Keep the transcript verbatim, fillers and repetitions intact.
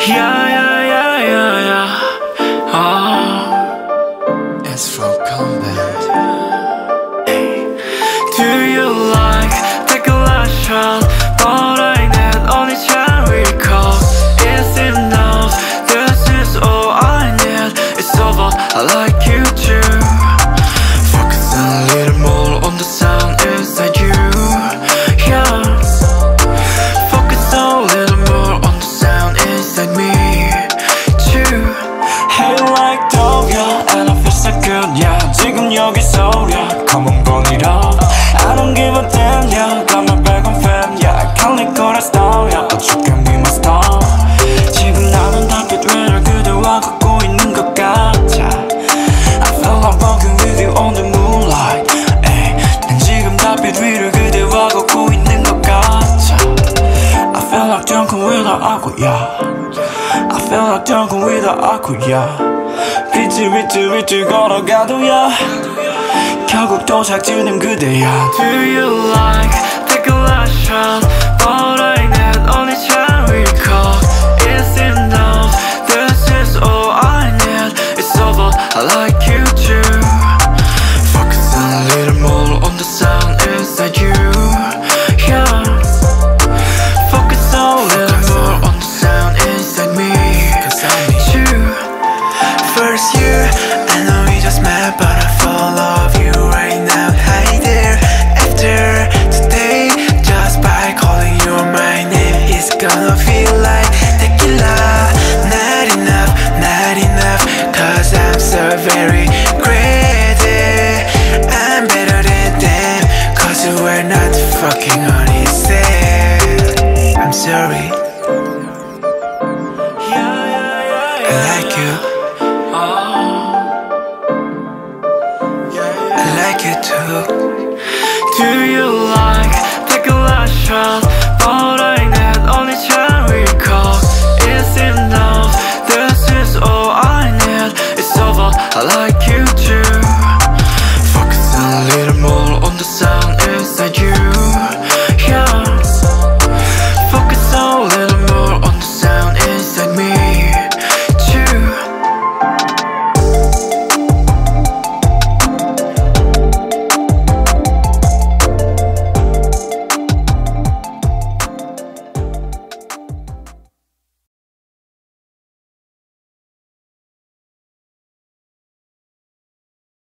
Yeah, yeah, yeah, yeah, yeah. Oh, it's from combat. do you like tequila shot? But I need only time recall. It's enough, this is all I need. It's over, I like you too. Focus a little more on the sound inside you. Yeah, focus a little more on the sound inside me too. Hey, like dog, yeah, and I feel so good, yeah. 지금여기서, yeah, come on, burn it up. I don't give a damn, yeah. Got my back on fam, yeah. I can't let go that style, yeah. But you can be my star. 지금 나는 달빛 위를 그대와 걷고 있는 것 같아. I feel like walking with you on the moonlight. Ay, 난 지금 달빛 위를 그대와 걷고 있는 것 같아. I feel like drunken without alcohol, yeah. I feel like drunken without alcohol, yeah. 빛을 빛을 빛을 걸어가도, yeah. 결국 도착지는 그대야. Do you like tequila shot? But I need only time recall. It's enough, this is all I need. It's over, I like you too. Focus a little more on the sound inside you. Yeah, focus a little more on the sound inside me too. First year, I know we just met, but I follow you right now. Hi there. After today, just by calling you my name, it's gonna feel like tequila. Not enough, not enough, cause I'm so very crazy. I'm better than them, cause we're not fucking on it. I'm sorry. I like you. I like you too. Do you like tequila shot?